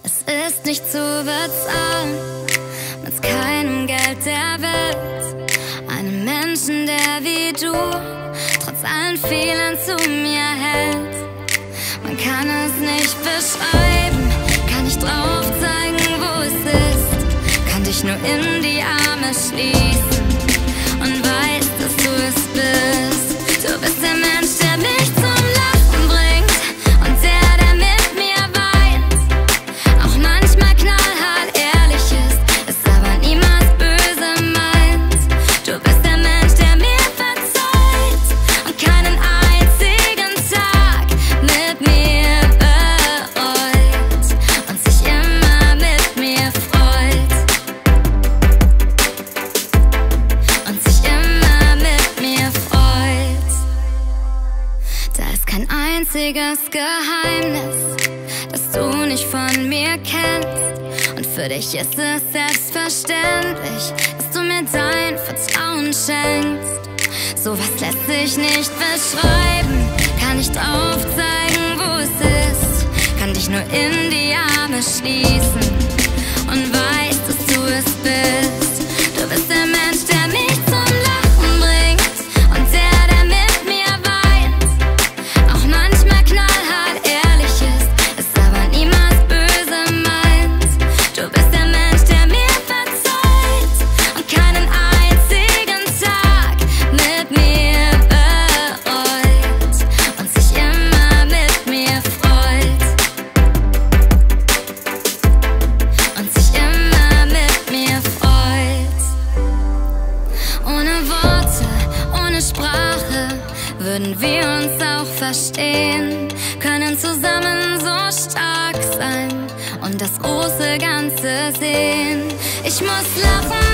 Es ist nicht zu bezahlen, mit keinem Geld der Welt. Einen Menschen, der wie du trotz allen Fehlern zu mir hält. Man kann es nicht beschreiben, kann nicht drauf zeigen, wo es ist. Kann dich nur in die Arme schließen und weiß, dass du es bist. Du bist der Mensch, der mich zum Lachen bringt und der mit mir weint. Auch manchmal knallhart ehrlich ist aber niemals böse meint. Du bist der Mensch, der mir verzeiht und keinen einzigen Tag mit mir bereut und sich immer mit mir freut. Und sich immer mit mir freut. Da ist kein einziges Geheimnis, das du nicht von mir kennst. Und für dich ist es selbstverständlich, dass du mir dein Vertrauen schenkst. Sowas lässt sich nicht beschreiben, kann nicht aufzeigen, wo es ist. Kann dich nur in die Arme schließen und weiß, dass du es bist. Du bist der Mensch, der mich zum Lachen bringt und der mit mir weint. Auch manchmal knallhart ehrlich ist aber niemals böse meint. Du bist der Mensch, der mir verzeiht und keinen einzigen Tag mit mir bereut und sich immer mit mir freut. Und sich immer mit mir freut. Ohne Worte, ohne Sprache würden wir uns auch verstehen, können zusammen so stark sein und das große Ganze sehen. Ich muss lachen,